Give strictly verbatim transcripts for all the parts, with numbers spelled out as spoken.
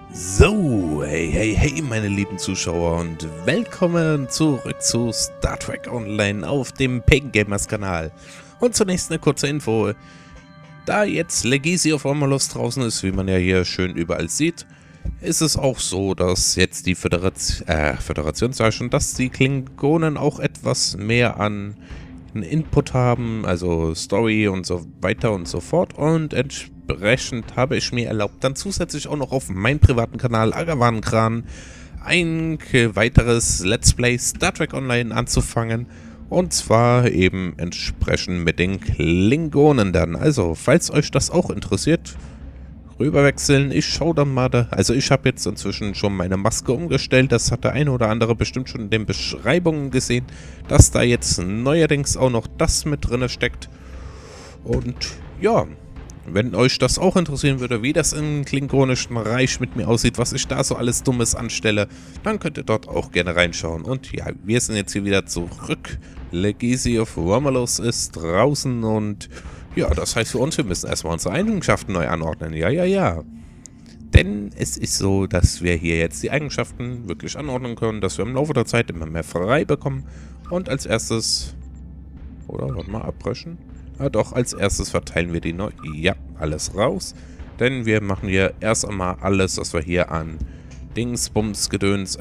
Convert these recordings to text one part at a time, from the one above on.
So, hey, hey, hey, meine lieben Zuschauer und willkommen zurück zu Star Trek Online auf dem Pagan Gamers Kanal. Und zunächst eine kurze Info. Da jetzt Legacy of Romulus draußen ist, wie man ja hier schön überall sieht, ist es auch so, dass jetzt die Föderation, äh, Föderation sag ich schon, dass die Klingonen auch etwas mehr an Input haben, also Story und so weiter und so fort, und entsprechend habe ich mir erlaubt, dann zusätzlich auch noch auf meinem privaten Kanal Agavankran ein weiteres Let's Play Star Trek Online anzufangen, und zwar eben entsprechend mit den Klingonen dann. Also, falls euch das auch interessiert, rüberwechseln. Ich schaue dann mal da. Also ich habe jetzt inzwischen schon meine Maske umgestellt. Das hat der eine oder andere bestimmt schon in den Beschreibungen gesehen, dass da jetzt neuerdings auch noch das mit drin steckt. Und ja, wenn euch das auch interessieren würde, wie das im Klingonischen Reich mit mir aussieht, was ich da so alles Dummes anstelle, dann könnt ihr dort auch gerne reinschauen. Und ja, wir sind jetzt hier wieder zurück. Legacy of Romulus ist draußen und ja, das heißt für uns, wir müssen erstmal unsere Eigenschaften neu anordnen. Ja, ja, ja. Denn es ist so, dass wir hier jetzt die Eigenschaften wirklich anordnen können, dass wir im Laufe der Zeit immer mehr frei bekommen. Und als erstes... Oder, warte mal, abbrechen. Ja, doch, als erstes verteilen wir die neu... Ja, alles raus. Denn wir machen hier erst einmal alles, was wir hier an Dings, Bums, Gedöns,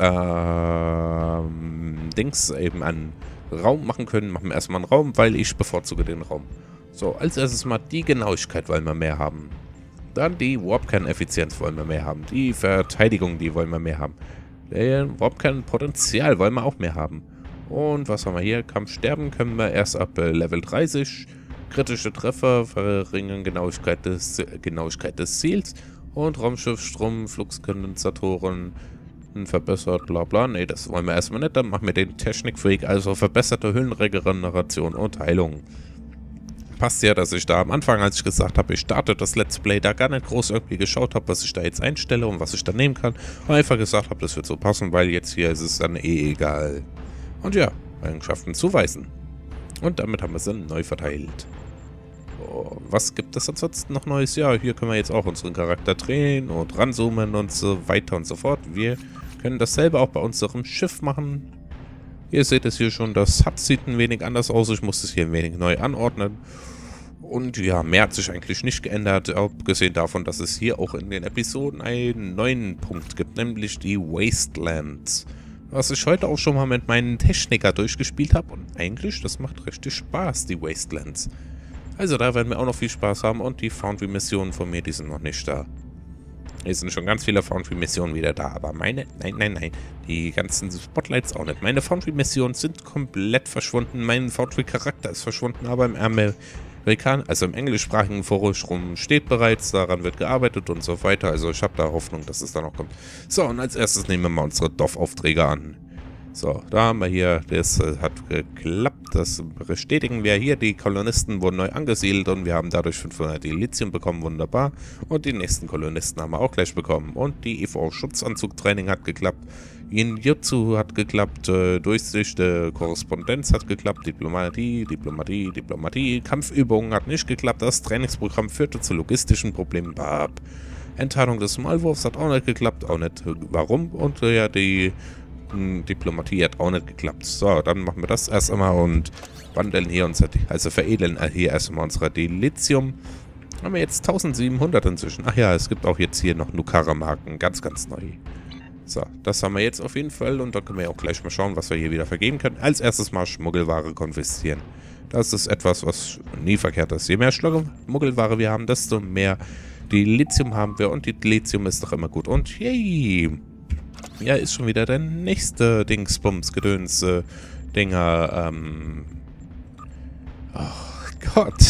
ähm... Dings eben an Raum machen können. Machen wir erstmal einen Raum, weil ich bevorzuge den Raum. So, als erstes mal die Genauigkeit wollen wir mehr haben. Dann die Warpkern-Effizienz wollen wir mehr haben. Die Verteidigung, die wollen wir mehr haben. Den Warpkern-Potenzial wollen wir auch mehr haben. Und was haben wir hier? Kampfsterben können wir erst ab äh, Level dreißig. Kritische Treffer verringern Genauigkeit des, äh, Genauigkeit des Ziels. Und Raumschiffstrom, Fluxkondensatoren verbessert, bla bla. Ne, das wollen wir erstmal nicht. Dann machen wir den Technikfreak, also verbesserte Hüllenregeneration und Heilung. Passt ja, dass ich da am Anfang, als ich gesagt habe, ich starte das Let's Play, da gar nicht groß irgendwie geschaut habe, was ich da jetzt einstelle und was ich da nehmen kann. Und einfach gesagt habe, das wird so passen, weil jetzt hier ist es dann eh egal. Und ja, Eigenschaften zuweisen. Und damit haben wir sie neu verteilt. So, was gibt es ansonsten noch Neues? Ja, hier können wir jetzt auch unseren Charakter drehen und ranzoomen und so weiter und so fort. Wir können dasselbe auch bei unserem Schiff machen. Ihr seht es hier schon, das H U D sieht ein wenig anders aus. Ich muss es hier ein wenig neu anordnen. Und ja, mehr hat sich eigentlich nicht geändert, abgesehen davon, dass es hier auch in den Episoden einen neuen Punkt gibt, nämlich die Wastelands. Was ich heute auch schon mal mit meinen Techniker durchgespielt habe. Und eigentlich, das macht richtig Spaß, die Wastelands. Also da werden wir auch noch viel Spaß haben. Und die Foundry-Missionen von mir, die sind noch nicht da. Hier sind schon ganz viele Foundry-Missionen wieder da, aber meine, nein, nein, nein, die ganzen Spotlights auch nicht. Meine Foundry-Missionen sind komplett verschwunden, mein Foundry-Charakter ist verschwunden, aber im Amerikan, also im englischsprachigen Forum steht bereits, daran wird gearbeitet und so weiter, also ich habe da Hoffnung, dass es da noch kommt. So, und als erstes nehmen wir mal unsere D O F-Aufträge an. So, da haben wir hier, das äh, hat geklappt, das bestätigen wir hier, die Kolonisten wurden neu angesiedelt und wir haben dadurch fünfhundert Lithium bekommen, wunderbar. Und die nächsten Kolonisten haben wir auch gleich bekommen. Und die E V O-Schutzanzug-Training hat geklappt, Ninjutsu hat geklappt, äh, Durchsicht, äh, Korrespondenz hat geklappt, Diplomatie, Diplomatie, Diplomatie, Kampfübungen hat nicht geklappt, das Trainingsprogramm führte zu logistischen Problemen, bab. Enttarnung des Maulwurfs hat auch nicht geklappt, auch nicht warum, und äh, ja, die Diplomatie hat auch nicht geklappt. So, dann machen wir das erst einmal und wandeln hier unser, also veredeln hier erst einmal unser Dilithium. Haben wir jetzt eintausendsiebenhundert inzwischen. Ach ja, es gibt auch jetzt hier noch Nukara-Marken, ganz, ganz neu. So, das haben wir jetzt auf jeden Fall und dann können wir auch gleich mal schauen, was wir hier wieder vergeben können. Als erstes mal Schmuggelware konfiszieren. Das ist etwas, was nie verkehrt ist. Je mehr Schmuggelware wir haben, desto mehr Dilithium haben wir und die Dilithium ist doch immer gut. Und yay! Ja, ist schon wieder der nächste Dingsbums, Gedöns, äh, Dinger, ähm... Oh Gott.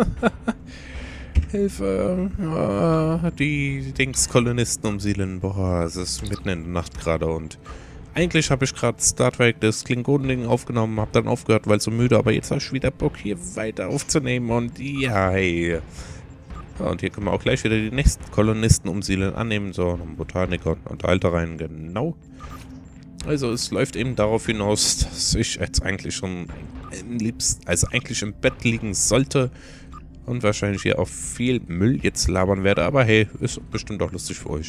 Hilfe. Oh, die Dingskolonisten umsiedeln. Boah, es ist mitten in der Nacht gerade und... Eigentlich habe ich gerade Star Trek, das Klingonen-Ding aufgenommen, habe dann aufgehört, weil so müde, aber jetzt habe ich wieder Bock, hier weiter aufzunehmen und ja, hey... Und hier können wir auch gleich wieder die nächsten Kolonisten umsiedeln, annehmen. So, noch Botaniker und Alter rein, genau. Also es läuft eben darauf hinaus, dass ich jetzt eigentlich schon am liebsten, also eigentlich im Bett liegen sollte. Und wahrscheinlich hier auch viel Müll jetzt labern werde. Aber hey, ist bestimmt auch lustig für euch.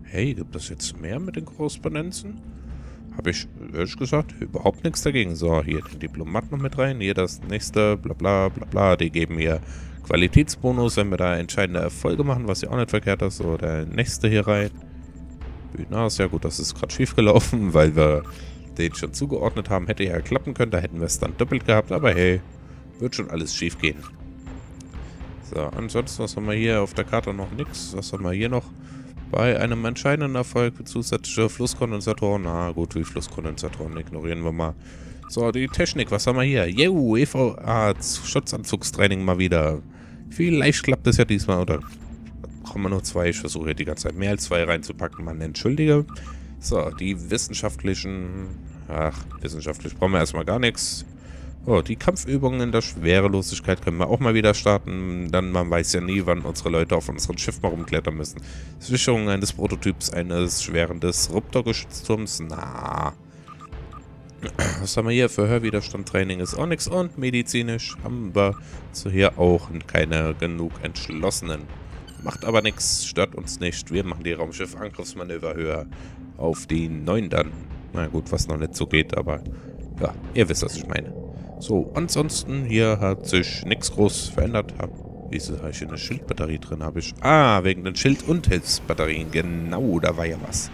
Hey, gibt es jetzt mehr mit den Korrespondenzen? Habe ich, ehrlich gesagt, überhaupt nichts dagegen. So, hier den Diplomat noch mit rein. Hier das nächste, bla bla bla bla. Die geben mir Qualitätsbonus, wenn wir da entscheidende Erfolge machen, was ja auch nicht verkehrt ist. So, der nächste hier rein. Na, ist ja gut, das ist gerade schief gelaufen, weil wir den schon zugeordnet haben. Hätte ja klappen können, da hätten wir es dann doppelt gehabt. Aber hey, wird schon alles schief gehen. So, ansonsten, was haben wir hier auf der Karte noch? Nix. Was haben wir hier noch? Bei einem entscheidenden Erfolg zusätzliche Flusskondensatoren. Na gut, die Flusskondensatoren ignorieren wir mal. So, die Technik, was haben wir hier? Yo, E V A-Schutzanzugstraining mal wieder. Vielleicht klappt es ja diesmal, oder brauchen wir nur zwei? Ich versuche hier die ganze Zeit mehr als zwei reinzupacken, man entschuldige. So, die wissenschaftlichen... Ach, wissenschaftlich brauchen wir erstmal gar nichts. Oh, die Kampfübungen in der Schwerelosigkeit können wir auch mal wieder starten. Dann, man weiß ja nie, wann unsere Leute auf unserem Schiff mal rumklettern müssen. Sicherung eines Prototyps eines schweren Disruptor-Geschützturms. Na. Was haben wir hier? für Hörwiderstand-Training ist auch nichts. Und medizinisch haben wir so hier auch keine genug Entschlossenen. Macht aber nichts, stört uns nicht. Wir machen die Raumschiff-Angriffsmanöver höher auf die neun dann. Na gut, was noch nicht so geht, aber ja, ihr wisst, was ich meine. So, ansonsten hier hat sich nichts groß verändert. Hab, wieso habe ich hier eine Schildbatterie drin? Habe ich. Ah, wegen den Schild- und Hilfsbatterien. Genau, da war ja was.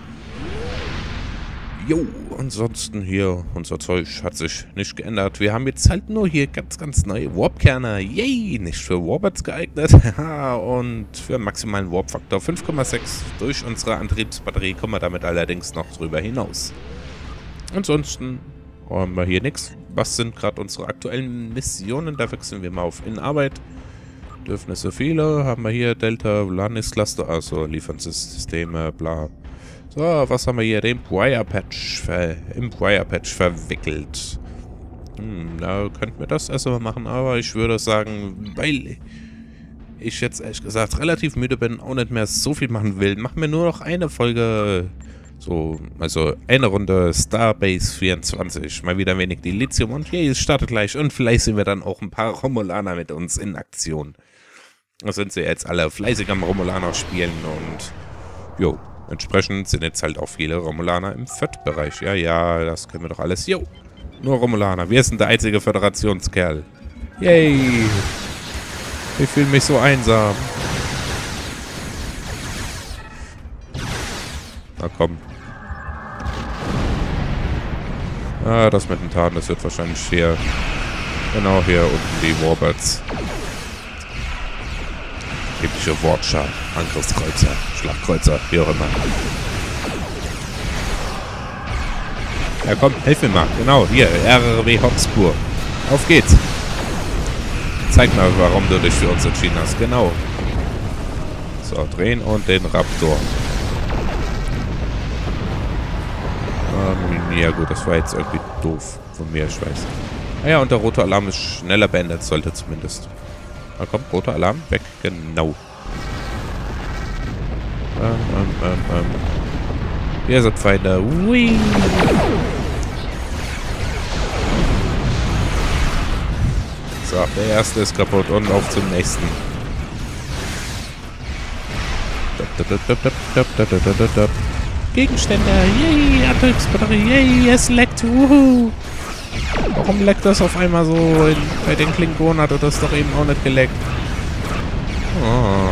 Jo, ansonsten hier, unser Zeug hat sich nicht geändert. Wir haben jetzt halt nur hier ganz, ganz neue Warp-Kerne. Yay, nicht für Warbirds geeignet. Und für einen maximalen Warp-Faktor fünf Komma sechs. Durch unsere Antriebsbatterie kommen wir damit allerdings noch drüber hinaus. Ansonsten haben wir hier nichts. Was sind gerade unsere aktuellen Missionen? Da wechseln wir mal auf in Arbeit. Bedürfnisse viele. Haben wir hier Delta, Lanis Cluster, also Lieferungssysteme, bla. So, was haben wir hier? Den Empire Patch, ver Empire Patch verwickelt. Hm, da könnten wir das erstmal machen, aber ich würde sagen, weil ich jetzt ehrlich gesagt relativ müde bin, auch nicht mehr so viel machen will, machen wir nur noch eine Folge. So, also eine Runde Starbase vierundzwanzig. Mal wieder wenig die Lithium und hey, es startet gleich. Und vielleicht sehen wir dann auch ein paar Romulaner mit uns in Aktion. Da sind sie jetzt alle fleißig am Romulaner spielen und jo, entsprechend sind jetzt halt auch viele Romulaner im Föt-Bereich. Ja, ja, das können wir doch alles. Jo, nur Romulaner. Wir sind der einzige Föderationskerl. Yay. Ich fühle mich so einsam. Na komm. Ah, das mit den Taten, das wird wahrscheinlich hier. Genau, hier unten die Warbirds. Epische Wortschar, Angriffskreuzer, Schlachtkreuzer, wie auch immer. Ja komm, helf mir mal. Genau, hier, R W Hotspur. Auf geht's. Zeig mal, warum du dich für uns entschieden hast. Genau. So, drehen und den Raptor. Ähm, ja gut, das war jetzt irgendwie doof von mir, ich weiß. Ah ja, und der rote Alarm ist schneller beendet, sollte zumindest. Na komm, roter Alarm, weg, genau. Ähm, ähm, ähm, ähm. Wir sind Feinde. Ui. So, der erste ist kaputt und auf zum nächsten. Gegenstände, yay, Antriebsbatterie, yay, es leckt, wuhu. Warum leckt das auf einmal so? In, bei den Klingonen hat er das doch eben auch nicht geleckt. Oh.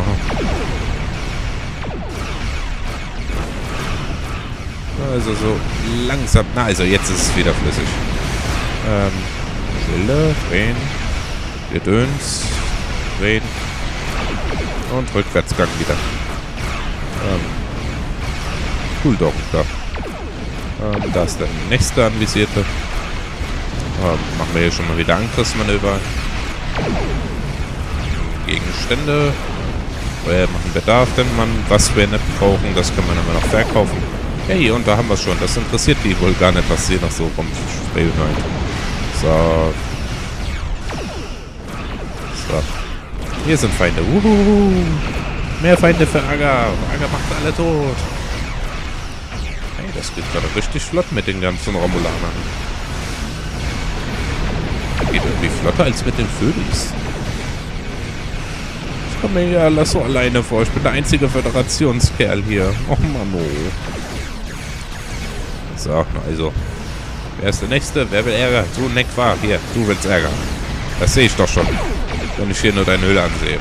Also so langsam, na also jetzt ist es wieder flüssig. Ähm, Schilde, drehen, Gedöns, drehen und Rückwärtsgang wieder. Ähm, cool doch, da. Ähm, da ist der nächste anvisierte. Ähm, machen wir hier schon mal wieder Angriffsmanöver. Gegenstände. Wir machen Bedarf, denn man, was wir nicht brauchen, das kann man immer noch verkaufen. Hey, und da haben wir es schon. Das interessiert die wohl gar nicht, was hier noch so rumschweben halt. So. So. Hier sind Feinde. Uhuhu. Mehr Feinde für Aga. Aga macht alle tot. Hey, das geht gerade richtig flott mit den ganzen Romulanern. Geht irgendwie flotter als mit den Vögels. Komm her, lass so alleine vor. Ich bin der einzige Föderationskerl hier. Och Mann, oh. So, also. Wer ist der Nächste? Wer will Ärger? Du, Nekvar. Hier, du willst Ärger. Das sehe ich doch schon, wenn ich hier nur deine Hülle ansehe.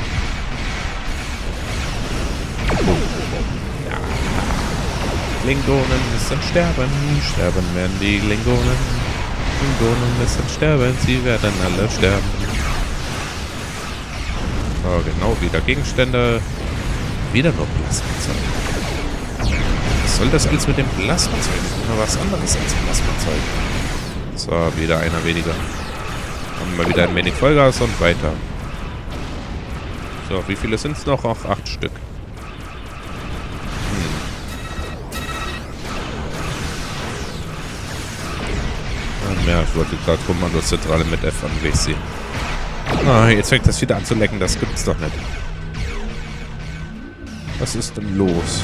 Ja. Klingonen müssen sterben. Sterben werden die Klingonen. Klingonen müssen sterben. Sie werden alle sterben. Oh, genau, wieder Gegenstände. Wieder nur Plasmazeug. Was soll das alles mit dem Plasmazeug? Das ist immer was anderes als Plasmazeug. So, wieder einer weniger. Haben wir wieder ein wenig Vollgas und weiter. So, wie viele sind es noch? Auch acht Stück. Hm. Ja, ich wollte gerade Kommandozentrale mit F an W C. Ah, jetzt fängt das wieder an zu lecken. Das gibt's doch nicht. Was ist denn los?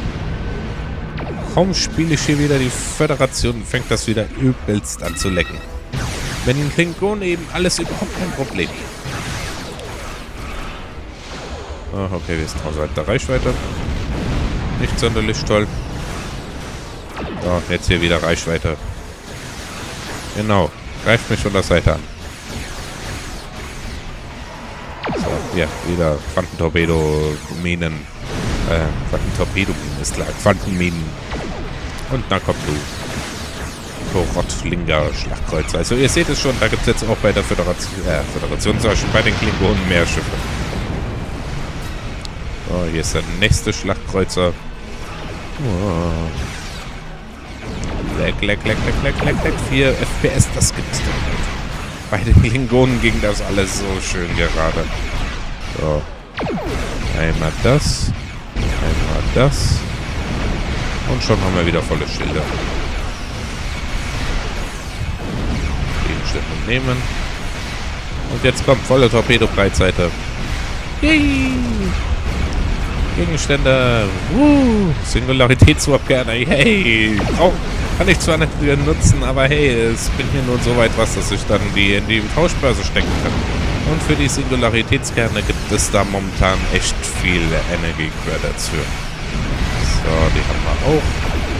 Kaum spiele ich hier wieder die Föderation, fängt das wieder übelst an zu lecken. Wenn den Klingonen eben alles überhaupt kein Problem. Ah, okay, wir sind außerhalb der Reichweite. Nicht sonderlich toll. So, jetzt hier wieder Reichweite. Genau. Greift mich von der Seite an. So, ja, wieder Quantentorpedo-Minen. Äh, Quantentorpedo-Minen ist klar. Quantenminen. Und na komm du. Rottflinger Schlachtkreuzer. Also ihr seht es schon, da gibt es jetzt auch bei der Föderation, äh, Föderation, sag ich schon, bei den Klingonen mehr Schiffe. Oh, hier ist der nächste Schlachtkreuzer. Oh. Leck, leck, leck, leck, leck, leck, leck. vier F P S, das gibt's doch nicht. Bei den Klingonen ging das alles so schön gerade. So. Einmal das. Einmal das. Und schon haben wir wieder volle Schilder. Gegenstände nehmen. Und jetzt kommt volle Torpedo-Breitseite. Yay! Gegenstände. Uh, Singularitätswarp gerne. Hey! Oh, kann ich zwar nicht wieder nutzen, aber hey, es bringt mir nur so weit was, dass ich dann die in die Tauschbörse stecken kann. Und für die Singularitätskerne gibt es da momentan echt viele Energie-Credits für. So, die haben wir auch.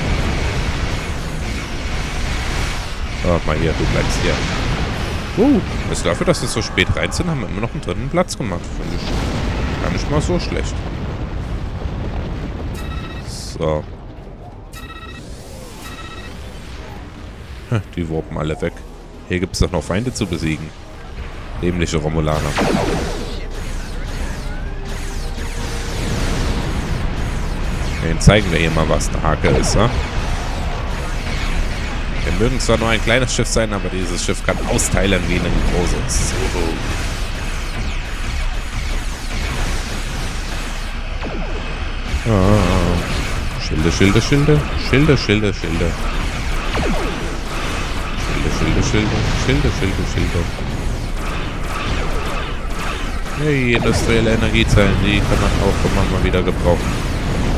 So, mal hier, du bleibst hier. Uh, ist dafür, dass wir so spät rein sind, haben wir immer noch einen dritten Platz gemacht. Finde ich gar nicht mal so schlecht. So. Die warpen alle weg. Hier gibt es doch noch Feinde zu besiegen. Dämliche Romulaner. Den zeigen wir hier mal, was eine Hake ist, ja? Wir mögen zwar nur ein kleines Schiff sein, aber dieses Schiff kann austeilen wie ein großes. Ah. Schilde, Schilde, Schilde. Schilde, Schilde, Schilde. Schilde, Schilde, Schilde. Schilde, Schilde, Schilde. Hey, industrielle Energiezellen, die kann man auch immer mal wieder gebrauchen.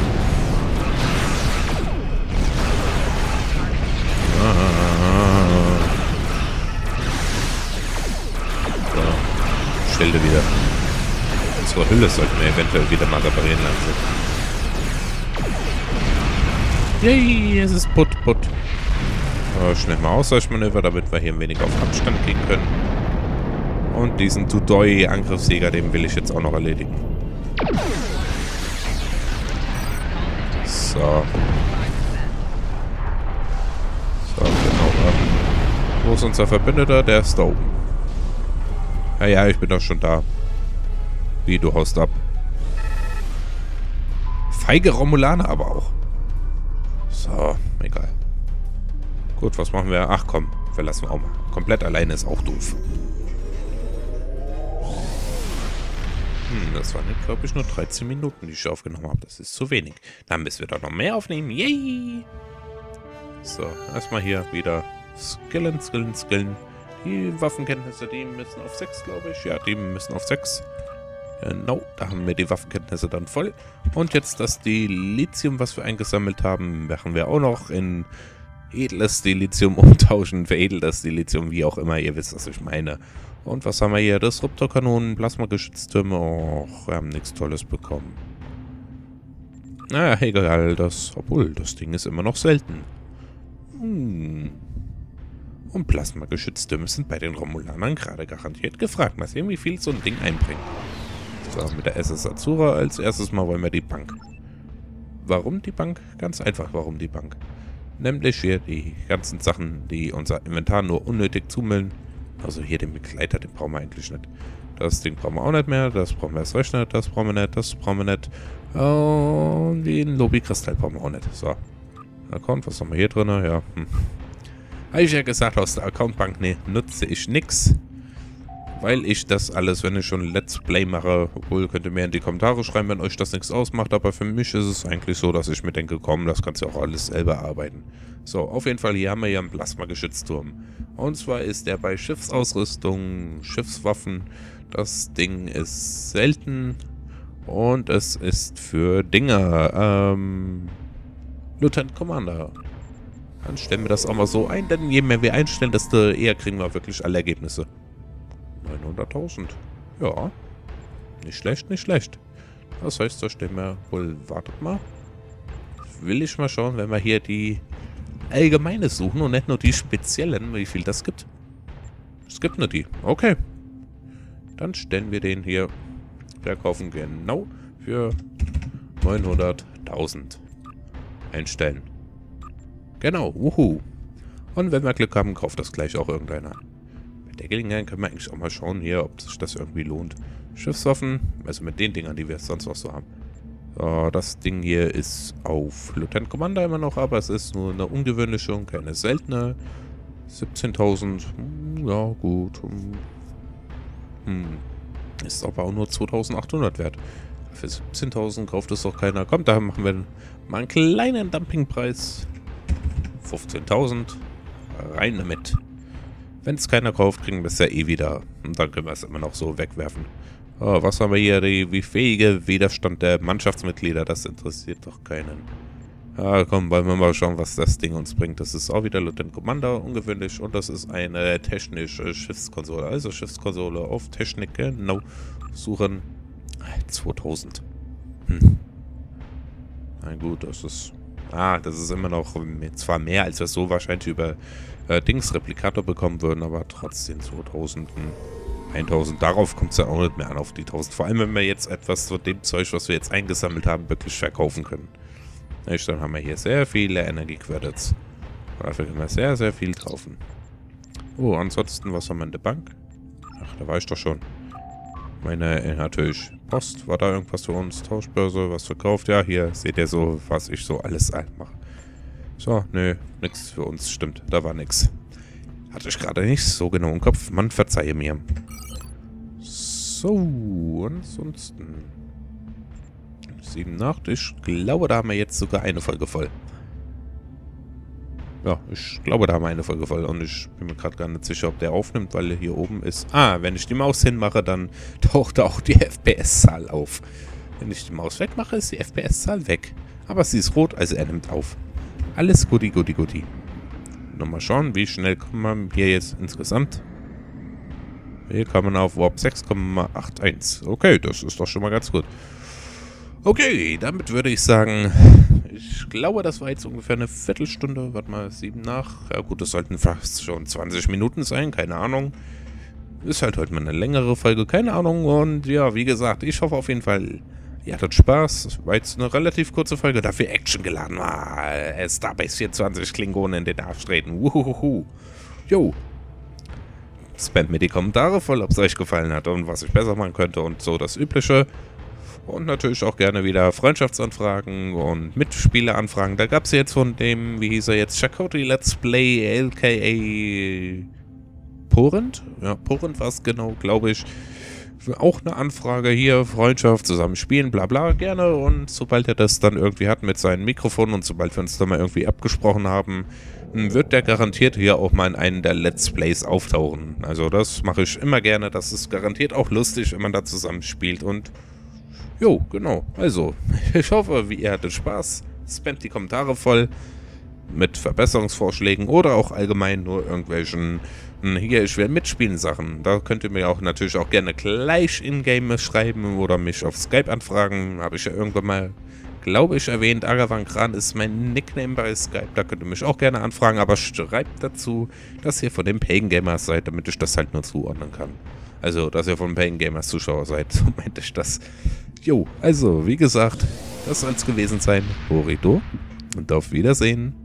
So. Schilde wieder. Unsere Hülle sollten wir eventuell wieder mal reparieren lassen. Yay, es ist putt, putt. So, schnell mal Ausweichmanöver, damit wir hier ein wenig auf Abstand gehen können. Und diesen Tudoi-Angriffsjäger, den will ich jetzt auch noch erledigen. So. So, genau. Wo ist unser Verbündeter? Der ist da oben. Ja, ja, ich bin doch schon da. Wie, du haust ab. Feige Romulaner aber auch. So, egal. Gut, was machen wir? Ach komm, verlassen wir auch mal. Komplett alleine ist auch doof. Hm, das waren, glaube ich, nur dreizehn Minuten, die ich aufgenommen habe. Das ist zu wenig. Dann müssen wir doch noch mehr aufnehmen. Yay! So, erstmal hier wieder skillen, skillen, skillen. Die Waffenkenntnisse, die müssen auf sechs, glaube ich. Ja, die müssen auf sechs. Genau, da haben wir die Waffenkenntnisse dann voll. Und jetzt das Dilithium, was wir eingesammelt haben, machen wir auch noch in edles Dilithium umtauschen, veredeltes Dilithium, wie auch immer, ihr wisst, was ich meine. Und was haben wir hier? Disruptorkanonen, Plasmageschütztürme. Och, wir haben nichts Tolles bekommen. Naja, egal, das, obwohl, das Ding ist immer noch selten. Hm. Und Plasmageschütztürme sind bei den Romulanern gerade garantiert gefragt. Mal sehen, wie viel so ein Ding einbringt. So, mit der S S Azura als erstes Mal wollen wir die Bank. Warum die Bank? Ganz einfach, warum die Bank. Nämlich hier die ganzen Sachen, die unser Inventar nur unnötig zumüllen. Also hier den Begleiter, den brauchen wir eigentlich nicht. Das Ding brauchen wir auch nicht mehr. Das brauchen wir erst recht nicht. Das brauchen wir nicht. Das brauchen wir nicht. Und den Lobby-Kristall brauchen wir auch nicht. So. Account, was haben wir hier drin? Ja. Hm. Habe ich ja gesagt, aus der Accountbank, ne, nutze ich nix. Weil ich das alles, wenn ich schon Let's Play mache, obwohl, könnt ihr mir in die Kommentare schreiben, wenn euch das nichts ausmacht, aber für mich ist es eigentlich so, dass ich mir denke, komm, das kannst du auch alles selber arbeiten. So, auf jeden Fall, hier haben wir ja einen Plasmageschützturm. Und zwar ist der bei Schiffsausrüstung, Schiffswaffen, das Ding ist selten und es ist für Dinger, ähm, Lieutenant Commander. Dann stellen wir das auch mal so ein, denn je mehr wir einstellen, desto eher kriegen wir wirklich alle Ergebnisse. neunhunderttausend. Ja. Nicht schlecht, nicht schlecht. Das heißt, da stehen wir wohl... Wartet mal. Will ich mal schauen, wenn wir hier die allgemeine suchen und nicht nur die speziellen, wie viel das gibt. Es gibt nur die. Okay. Dann stellen wir den hier verkaufen genau für neunhunderttausend einstellen. Genau. Wuhu. Und wenn wir Glück haben, kauft das gleich auch irgendeiner. Der Gelegenheit können wir eigentlich auch mal schauen hier, ob sich das irgendwie lohnt. Schiffswaffen, also mit den Dingern, die wir sonst noch so haben. So, das Ding hier ist auf Lieutenant Commander immer noch, aber es ist nur eine ungewöhnliche und keine seltene. siebzehntausend, ja gut. Hm. Ist aber auch nur zweitausendachthundert wert. Für siebzehntausend kauft es doch keiner. Kommt, da machen wir mal einen kleinen Dumpingpreis. fünfzehntausend. Rein damit. Wenn es keiner kauft, kriegen wir es ja eh wieder. Und dann können wir es immer noch so wegwerfen. Oh, was haben wir hier? Die, wie fähige Widerstand der Mannschaftsmitglieder. Das interessiert doch keinen. Ja, komm, wollen wir mal schauen, was das Ding uns bringt. Das ist auch wieder Lieutenant Commander, ungewöhnlich. Und das ist eine technische Schiffskonsole. Also Schiffskonsole auf Technik, genau. Suchen. zweitausend. Hm. Na gut, das ist... Ah, das ist immer noch zwar mehr, als wir so wahrscheinlich über äh, Dings Replikator bekommen würden, aber trotzdem zweitausend, eintausend, darauf kommt es ja auch nicht mehr an, auf die tausend. Vor allem, wenn wir jetzt etwas von dem Zeug, was wir jetzt eingesammelt haben, wirklich verkaufen können. Nicht, dann haben wir hier sehr viele Energie-Credits. Dafür können wir sehr, sehr viel kaufen. Oh, ansonsten, was haben wir in der Bank? Ach, da war ich doch schon. Meine, äh, natürlich, Post, war da irgendwas für uns? Tauschbörse, was verkauft? Ja, hier seht ihr so, was ich so alles mache. So, nö, nix für uns, stimmt, da war nix. Hatte ich gerade nicht so genau im Kopf, man verzeihe mir. So, ansonsten... Sieben Nacht, ich glaube, da haben wir jetzt sogar eine Folge voll. Ja, ich glaube, da haben wir eine Folge voll und ich bin mir gerade gar nicht sicher, ob der aufnimmt, weil er hier oben ist. Ah, wenn ich die Maus hinmache, dann taucht auch die F P S-Zahl auf. Wenn ich die Maus wegmache, ist die F P S-Zahl weg. Aber sie ist rot, also er nimmt auf. Alles guti, guti, guti. Nochmal schauen, wie schnell kommen wir hier jetzt insgesamt. Hier kommen wir auf Warp sechs Komma einundachtzig. Okay, das ist doch schon mal ganz gut. Okay, damit würde ich sagen, ich glaube, das war jetzt ungefähr eine Viertelstunde. Warte mal, sieben nach. Ja gut, das sollten fast schon zwanzig Minuten sein, keine Ahnung. Ist halt heute mal eine längere Folge, keine Ahnung. Und ja, wie gesagt, ich hoffe auf jeden Fall, ihr hattet Spaß. Das war jetzt eine relativ kurze Folge, dafür Action geladen war. Starbase vierundzwanzig Klingonen in den Arsch treten. Wuhuhu. Jo. Spamt mir die Kommentare voll, ob es euch gefallen hat und was ich besser machen könnte und so das Übliche. Und natürlich auch gerne wieder Freundschaftsanfragen und Mitspieleranfragen. Da gab es jetzt von dem, wie hieß er jetzt, Chakotay Let's Play, L K A Porent? Ja, Porent war es genau, glaube ich. Auch eine Anfrage hier, Freundschaft, zusammen spielen, bla bla, gerne. Und sobald er das dann irgendwie hat mit seinem Mikrofon und sobald wir uns dann mal irgendwie abgesprochen haben, wird der garantiert hier auch mal in einem der Let's Plays auftauchen. Also das mache ich immer gerne, das ist garantiert auch lustig, wenn man da zusammen spielt und... Jo, genau. Also, ich hoffe, wie ihr hattet Spaß. Spamt die Kommentare voll mit Verbesserungsvorschlägen oder auch allgemein nur irgendwelchen Hier, ich will mitspielen Sachen. Da könnt ihr mir auch natürlich auch gerne gleich in-game schreiben oder mich auf Skype anfragen. Habe ich ja irgendwann mal, glaube ich, erwähnt. Agavan Kran ist mein Nickname bei Skype. Da könnt ihr mich auch gerne anfragen. Aber schreibt dazu, dass ihr von den Pagan Gamers seid, damit ich das halt nur zuordnen kann. Also, dass ihr von Pagan Gamers Zuschauer seid. So meinte ich das. Jo, also, wie gesagt, das soll es gewesen sein. Horito und auf Wiedersehen.